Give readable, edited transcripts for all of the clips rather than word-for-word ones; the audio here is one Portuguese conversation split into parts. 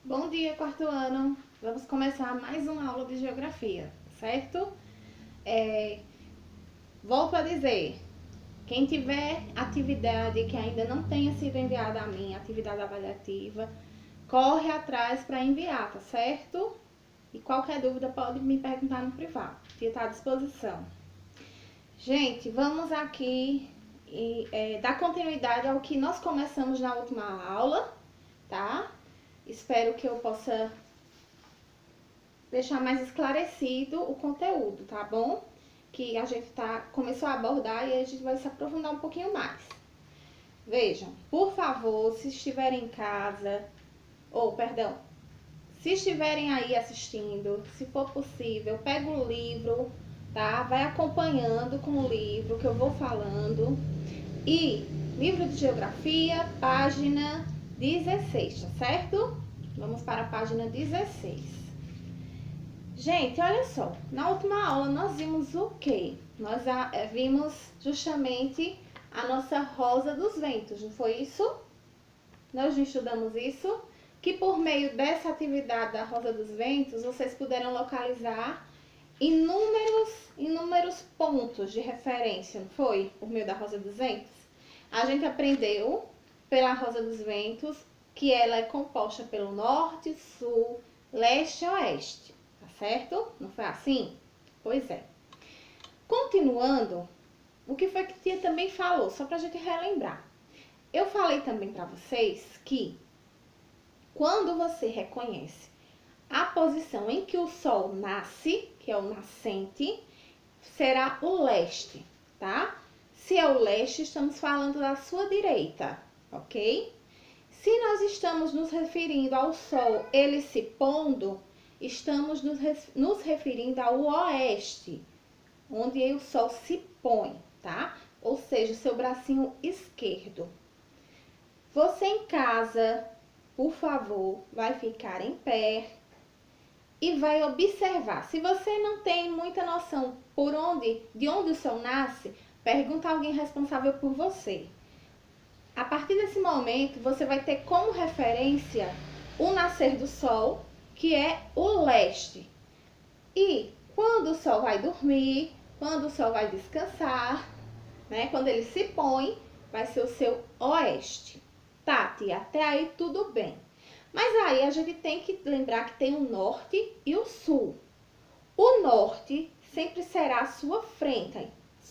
Bom dia, quarto ano! Vamos começar mais uma aula de geografia, certo? Volto a dizer, quem tiver atividade que ainda não tenha sido enviada a mim, atividade avaliativa, corre atrás para enviar, tá certo? E qualquer dúvida pode me perguntar no privado, que está à disposição. Gente, vamos aqui dar continuidade ao que nós começamos na última aula, tá? Espero que eu possa deixar mais esclarecido o conteúdo, tá bom? Que a gente começou a abordar e a gente vai se aprofundar um pouquinho mais. Vejam, por favor, se estiverem em casa, se estiverem aí assistindo, se for possível, pega o livro, tá? Vai acompanhando com o livro que eu vou falando. E livro de geografia, página 16, tá certo? Vamos para a página 16. Gente, olha só, na última aula nós vimos o quê? Nós vimos justamente a nossa rosa dos ventos, não foi isso? Nós já estudamos isso, que por meio dessa atividade da rosa dos ventos, vocês puderam localizar inúmeros pontos de referência, não foi? Por meio da rosa dos ventos. A gente aprendeu pela rosa dos ventos que ela é composta pelo norte, sul, leste e oeste. Certo? Não foi assim? Pois é. Continuando, o que foi que a tia também falou, só pra gente relembrar. Eu falei também pra vocês que quando você reconhece a posição em que o sol nasce, que é o nascente, será o leste, tá? Se é o leste, estamos falando da sua direita, ok? Se nós estamos nos referindo ao sol, ele se pondo, estamos nos referindo ao oeste, onde o sol se põe, tá? Ou seja, o seu bracinho esquerdo. Você em casa, por favor, vai ficar em pé e vai observar. Se você não tem muita noção de onde o sol nasce, pergunta a alguém responsável por você. A partir desse momento, você vai ter como referência o nascer do sol, que é o leste. E quando o sol vai dormir, quando o sol vai descansar, né? Quando ele se põe, vai ser o seu oeste. Tá, tia, até aí tudo bem. Mas aí a gente tem que lembrar que tem o norte e o sul. O norte sempre será a sua frente,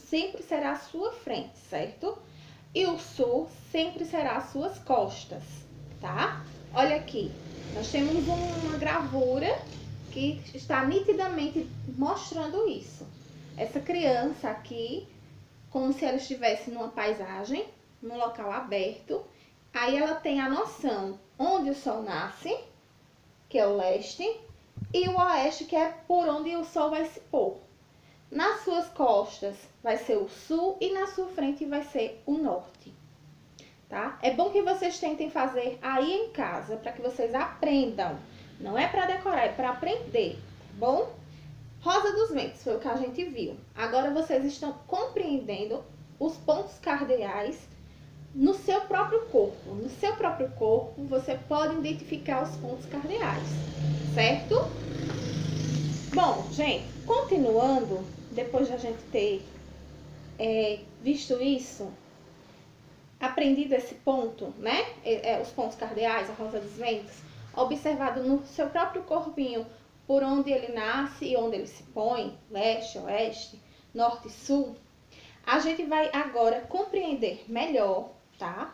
certo? E o sul sempre será as suas costas, tá? Olha aqui, nós temos uma gravura que está nitidamente mostrando isso. Essa criança aqui, como se ela estivesse numa paisagem, num local aberto, aí ela tem a noção onde o sol nasce, que é o leste, e o oeste, que é por onde o sol vai se pôr. Nas suas costas vai ser o sul e na sua frente vai ser o norte. Tá? É bom que vocês tentem fazer aí em casa, para que vocês aprendam. Não é para decorar, é para aprender, tá bom? Rosa dos ventos foi o que a gente viu. Agora vocês estão compreendendo os pontos cardeais no seu próprio corpo. No seu próprio corpo, você pode identificar os pontos cardeais, certo? Bom, gente, continuando, depois de a gente ter visto isso, aprendido esse ponto, né? Os pontos cardeais, a rosa dos ventos, observado no seu próprio corpinho, por onde ele nasce e onde ele se põe, leste, oeste, norte e sul, a gente vai agora compreender melhor, tá?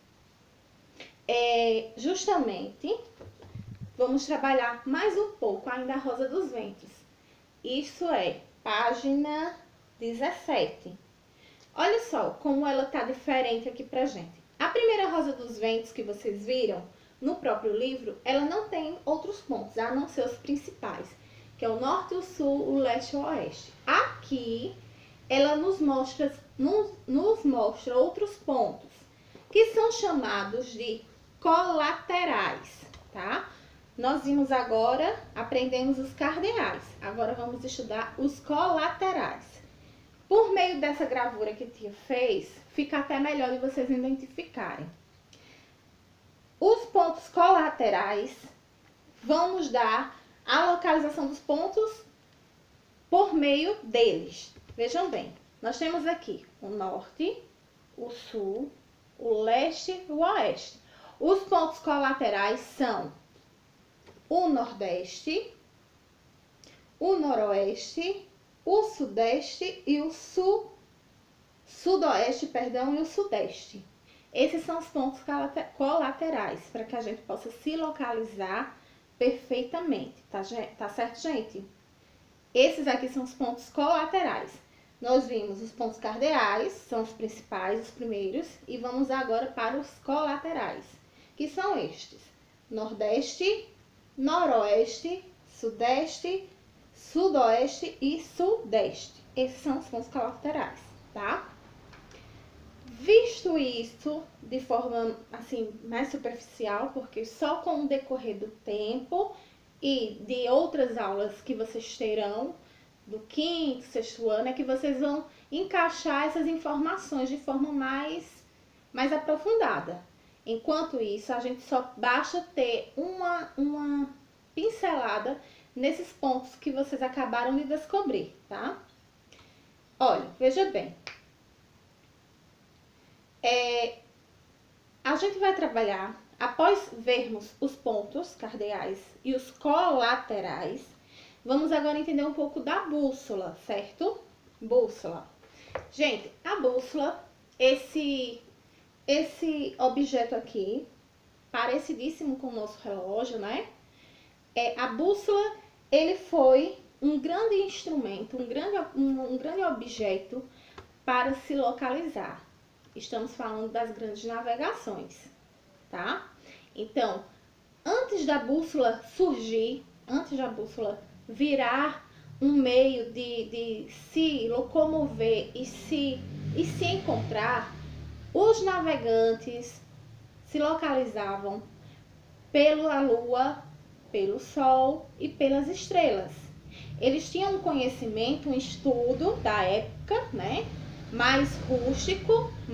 Justamente, vamos trabalhar mais um pouco ainda a rosa dos ventos. Isso é página 17. Olha só como ela tá diferente aqui pra gente. A primeira rosa dos ventos que vocês viram no próprio livro, ela não tem outros pontos, a não ser os principais, que é o norte, o sul, o leste e o oeste. Aqui, ela nos mostra outros pontos, que são chamados de colaterais, tá? Nós vimos agora, aprendemos os cardeais. Agora vamos estudar os colaterais. Por meio dessa gravura que a tia fez, fica até melhor de vocês identificarem. Os pontos colaterais vão nos dar a localização dos pontos por meio deles. Vejam bem, nós temos aqui o norte, o sul, o leste e o oeste. Os pontos colaterais são o nordeste, o noroeste, o sudeste e o sudoeste, perdão, e o sudeste. Esses são os pontos colaterais, para que a gente possa se localizar perfeitamente, tá certo, gente? Esses aqui são os pontos colaterais. Nós vimos os pontos cardeais, são os principais, os primeiros, e vamos agora para os colaterais, que são estes: nordeste, noroeste, sudeste, sudoeste e sudeste. Esses são os pontos colaterais, tá? Visto isso de forma assim mais superficial, porque só com o decorrer do tempo e de outras aulas que vocês terão do quinto, sexto ano, é que vocês vão encaixar essas informações de forma mais aprofundada. Enquanto isso, a gente só basta ter uma pincelada nesses pontos que vocês acabaram de descobrir, tá? Olha, veja bem. A gente vai trabalhar, após vermos os pontos cardeais e os colaterais, vamos agora entender um pouco da bússola, certo? Bússola. Gente, a bússola, esse objeto aqui, parecidíssimo com o nosso relógio, né? A bússola, ele foi um grande instrumento, um grande objeto para se localizar. Estamos falando das grandes navegações, tá? Então, antes da bússola surgir, antes da bússola virar um meio de se locomover e se encontrar, os navegantes se localizavam pela lua, pelo sol e pelas estrelas. Eles tinham um conhecimento, um estudo da época, né? Mais rústico,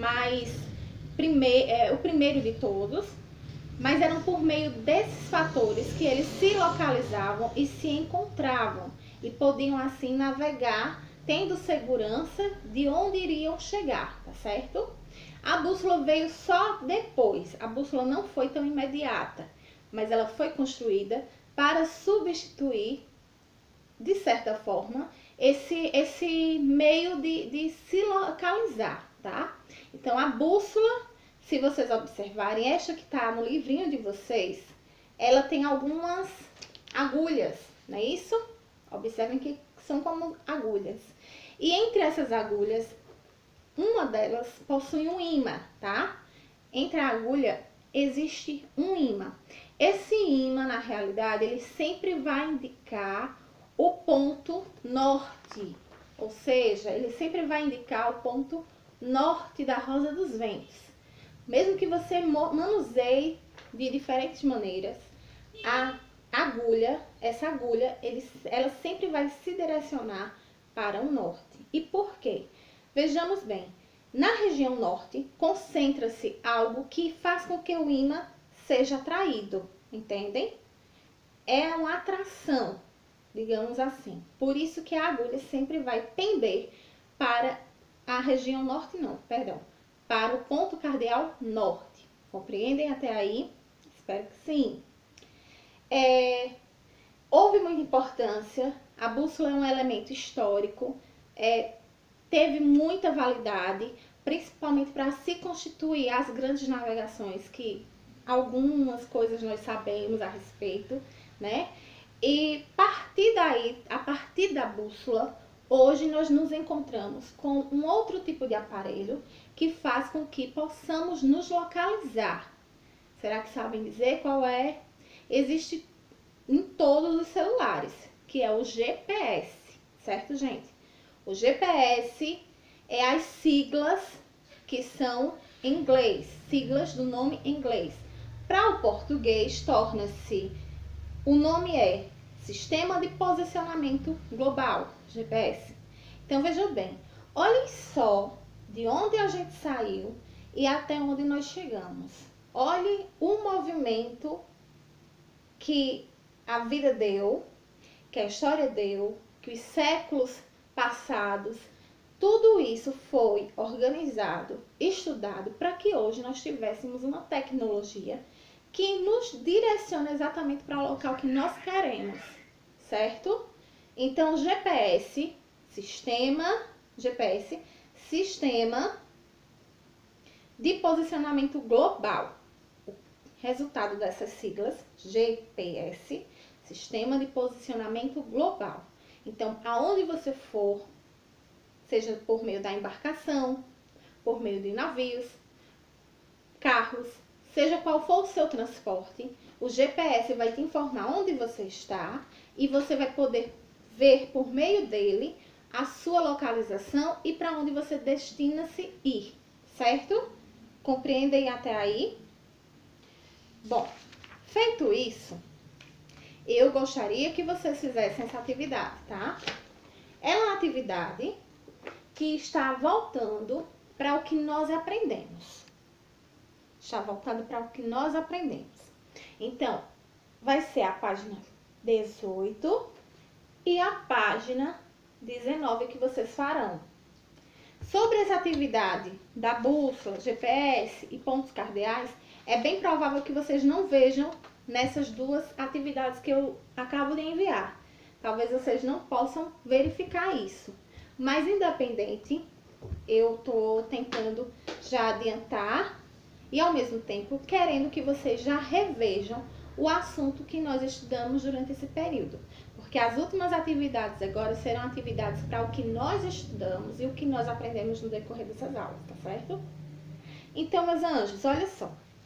o primeiro de todos, mas eram por meio desses fatores que eles se localizavam e se encontravam e podiam assim navegar, tendo segurança de onde iriam chegar, tá certo? A bússola veio só depois, a bússola não foi tão imediata, mas ela foi construída para substituir, de certa forma, esse meio de se localizar, tá? Então, a bússola, se vocês observarem, esta que tá no livrinho de vocês, ela tem algumas agulhas, não é isso? Observem que são como agulhas. E entre essas agulhas, uma delas possui um ímã, tá? Entre a agulha existe um ímã. Esse ímã, na realidade, ele sempre vai indicar o ponto norte, ou seja, ele sempre vai indicar o ponto norte da rosa dos ventos. Mesmo que você manuseie de diferentes maneiras, essa agulha, ela sempre vai se direcionar para o norte. E por quê? Vejamos bem, na região norte concentra-se algo que faz com que o ímã seja atraído, entendem? É uma atração, digamos assim. Por isso que a agulha sempre vai pender para a região norte, para o ponto cardeal norte. Compreendem até aí? Espero que sim. Houve muita importância, a bússola é um elemento histórico, teve muita validade, principalmente para se constituir as grandes navegações, que algumas coisas nós sabemos a respeito, né? E a partir da bússola, hoje nós nos encontramos com um outro tipo de aparelho que faz com que possamos nos localizar. Será que sabem dizer qual é? Existe em todos os celulares, que é o GPS, certo, gente? O GPS é as siglas que são em inglês, siglas do nome em inglês. Para o português, o nome é Sistema de Posicionamento Global, GPS. Então, vejam bem, olhem só de onde a gente saiu e até onde nós chegamos. Olhem o movimento que a vida deu, que a história deu, que os séculos passados, tudo isso foi organizado, estudado, para que hoje nós tivéssemos uma tecnologia que nos direciona exatamente para o local que nós queremos, certo? Então, GPS, Sistema de Posicionamento Global. O resultado dessas siglas, GPS, Sistema de Posicionamento Global. Então, aonde você for, seja por meio da embarcação, por meio de navios, carros, seja qual for o seu transporte, o GPS vai te informar onde você está e você vai poder ver por meio dele a sua localização e para onde você destina-se ir, certo? Compreendem até aí? Bom, feito isso, eu gostaria que vocês fizessem essa atividade, tá? É uma atividade que está voltando para o que nós aprendemos. Está voltado para o que nós aprendemos. Então, vai ser a página 18 e a página 19 que vocês farão. Sobre essa atividade da bússola, GPS e pontos cardeais, é bem provável que vocês não vejam nessas duas atividades que eu acabo de enviar. Talvez vocês não possam verificar isso. Mas independente, eu estou tentando já adiantar e ao mesmo tempo querendo que vocês já revejam o assunto que nós estudamos durante esse período. Porque as últimas atividades agora serão atividades para o que nós estudamos e o que nós aprendemos no decorrer dessas aulas, tá certo? Então, meus anjos, olha só.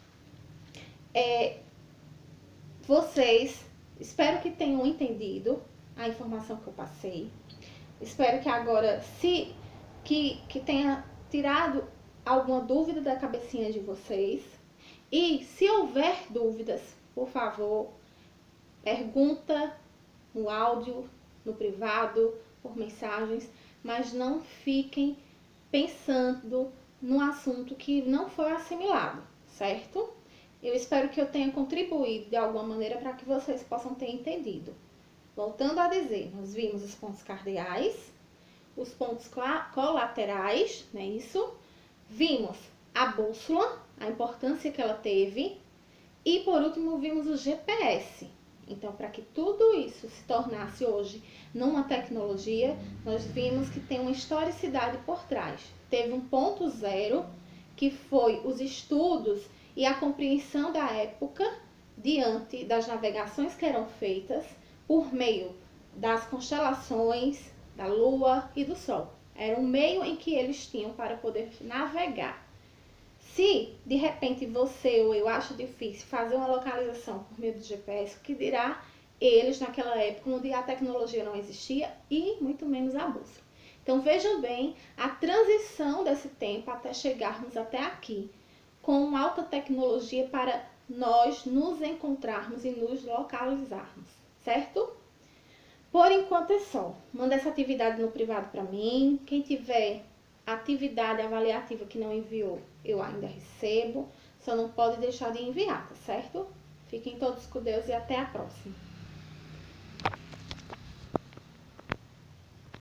Vocês, espero que tenham entendido a informação que eu passei. Espero que agora, que tenha tirado alguma dúvida da cabecinha de vocês. E se houver dúvidas, por favor, pergunta no áudio, no privado, por mensagens, mas não fiquem pensando no assunto que não foi assimilado, certo? Eu espero que eu tenha contribuído de alguma maneira para que vocês possam ter entendido. Voltando a dizer, nós vimos os pontos cardeais, os pontos colaterais, não é isso? Vimos a bússola, a importância que ela teve. E por último, vimos o GPS. Então, para que tudo isso se tornasse hoje numa tecnologia, nós vimos que tem uma historicidade por trás. Teve um ponto zero, que foi os estudos e a compreensão da época diante das navegações que eram feitas por meio das constelações, da Lua e do Sol. Era um meio em que eles tinham para poder navegar. Se, de repente, você ou eu acho difícil fazer uma localização por meio do GPS, o que dirá eles naquela época onde a tecnologia não existia e muito menos a bússola. Então, vejam bem a transição desse tempo até chegarmos até aqui, com alta tecnologia para nós nos encontrarmos e nos localizarmos, certo? Por enquanto é só. Manda essa atividade no privado para mim. Quem tiver atividade avaliativa que não enviou, eu ainda recebo. Só não pode deixar de enviar, tá certo? Fiquem todos com Deus e até a próxima.